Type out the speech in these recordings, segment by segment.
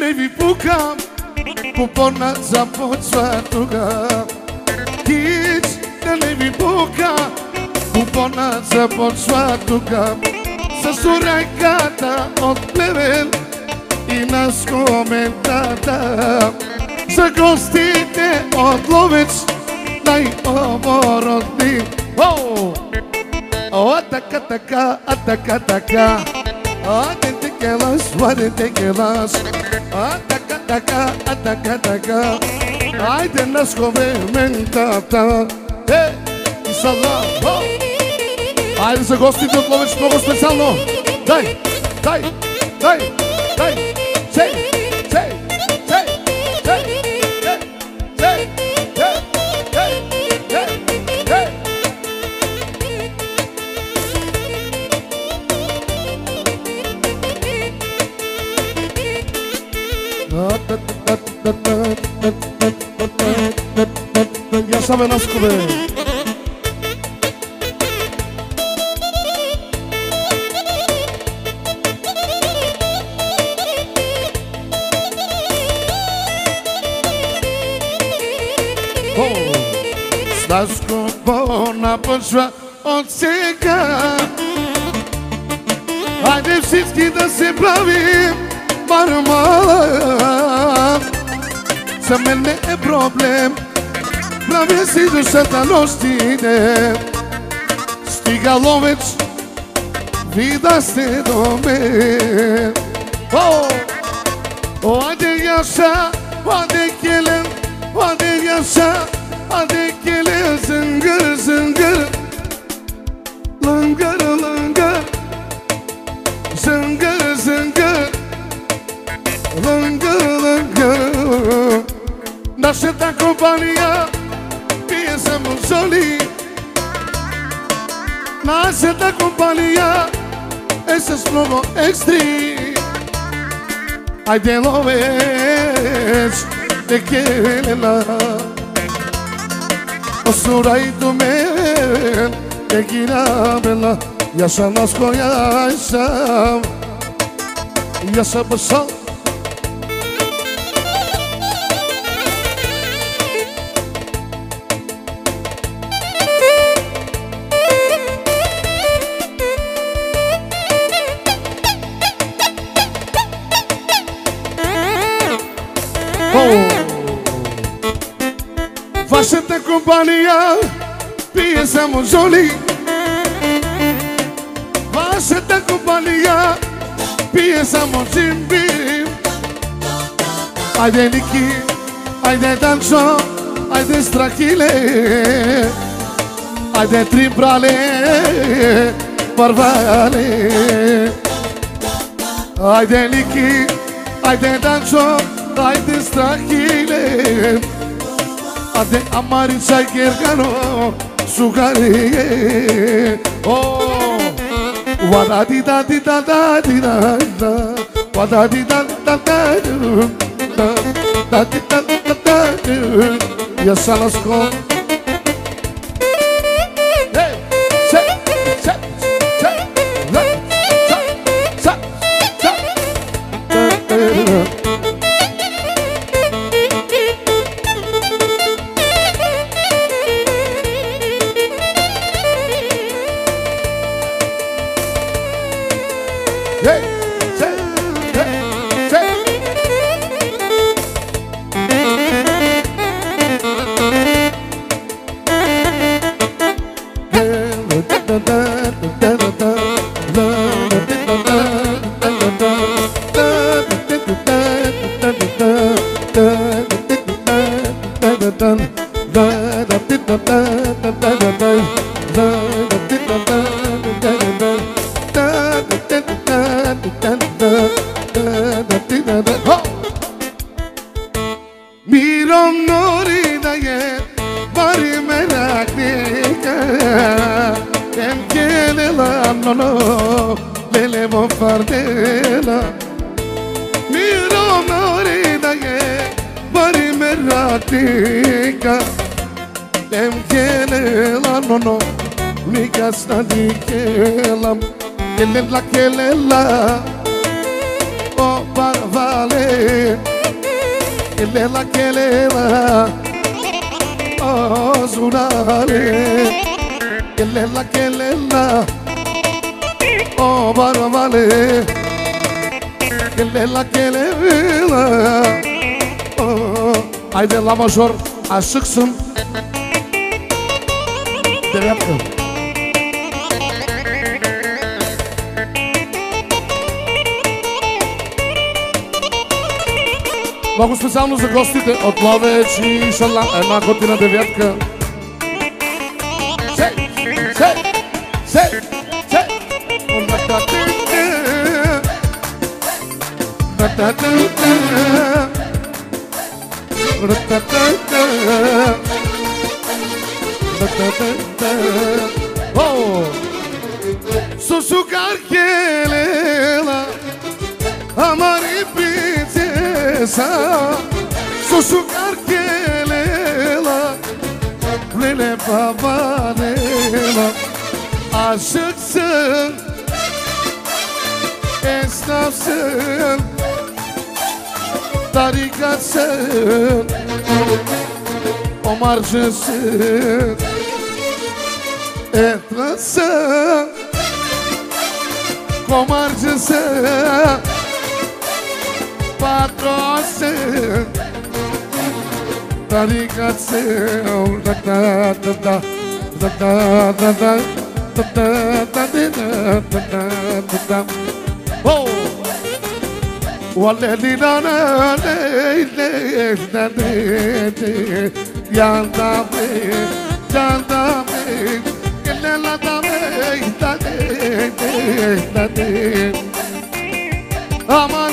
ne vi pukam, kupona započva tuga. Kić, da ne vi pukam, kupona započva tuga. Sa surajkata od plevel i nas komentata. Za gostite od Lovec, najoborodni. Ataka taka, ataka taka. Adente que las, ataka taka, ataka taka. Ajde nas komentata. Inshallah. Ajde za gostite od Lovec, mnogo specijalno. Daj, daj, daj, daj. Say, say, say, say, say, say, say, say, say, say. Ja same naskove. Скупона почва от сега. Хайде всички да се правим нормален. За мен не е проблем, правя си душата нощите. Стига Ловеч, ви да сте до мен. Хайде Яша, хайде Келен, хайде Яша. Hadi gele zıngır zıngır, langır langır, zıngır zıngır, langır langır. Nascita companhia, pensamos soli. Nascita companhia, esses logo extreme. Ai de Lovec, de gele la. Osuraj do men, te girabela. Yaşa nasko yaşam, yaşa başal. Facete companhia, pensamos joli. Facete companhia, pensamos zimbi. Haide Niki, haide danso, haide strachile, haide tribrale, parvale. Haide Niki, haide danso, haide strachile. Ade amari çay gergano sugari. Wada di da di da da di da da. Wada di da da da da da di da da da. Ya salasko. Hey, say, say, say, say, say, say. Hey, say, hey, say. Mirom nori da ye bari meraknika. Em kelela no no lele mo fardela. Mirom nori da ye bari meraknika. Em kelela no no mikas na dikelam. Kelela kelela o par vale Kelela kelela Zunale Kelela kelela Baravale Kelela kelela Haydi la major aşıksın Devletli Много специално за гостите от Ловеч и Шалан. Една готина девятка. Се! Susukar kelela Amari princesa Susukar kelela Lele babanela Aşıksın Esnafsın Tarikatsın Omarcısın Etlasın Komarcısın Patronsın Tarikatsın Oh Waleli dana yanda be kelela dame aman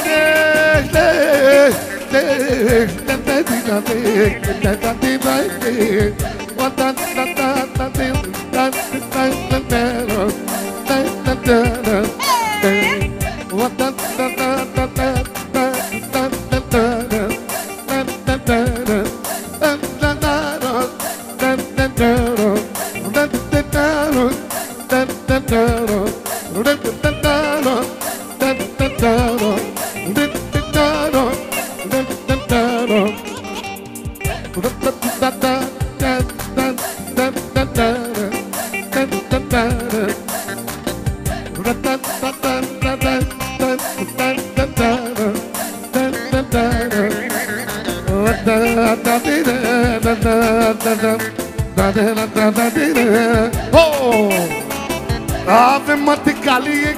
Oh, Ave Mate Kali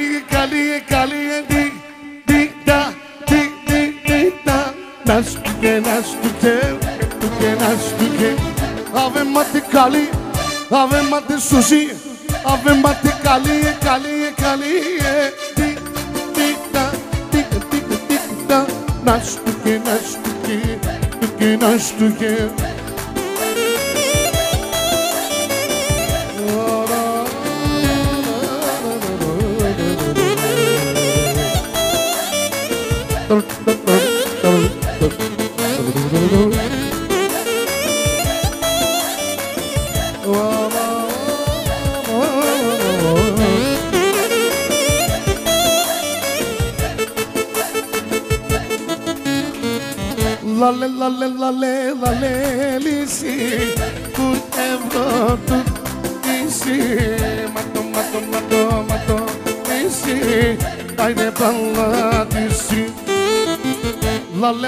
di da nastuke Ave Mate Kali Ave Mate Sushi Ave Mate Kali di da nastuke Lale, lisi, tut evro, tut isi, mato, isi, hayde balla disi. Lale,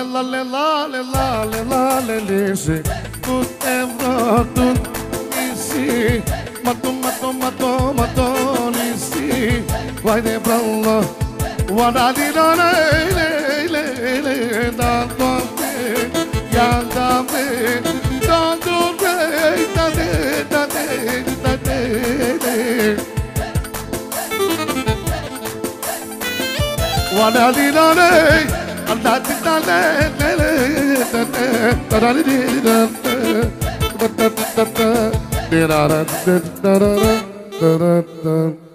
lisi, tut evro, tut isi, mato, isi, hayde balla. Wadadi dana, yanda be, dando be, Wadadi dana, andati dana,